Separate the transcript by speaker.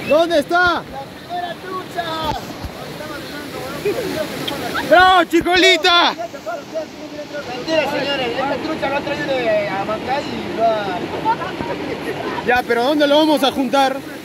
Speaker 1: ¿Dónde está?
Speaker 2: ¡La primera trucha!
Speaker 1: ¡Bravo, Chicolita!
Speaker 2: Mentira, señores, esta trucha lo ha traído de Amancay y lo ha...
Speaker 1: Ya, pero ¿dónde lo vamos a juntar?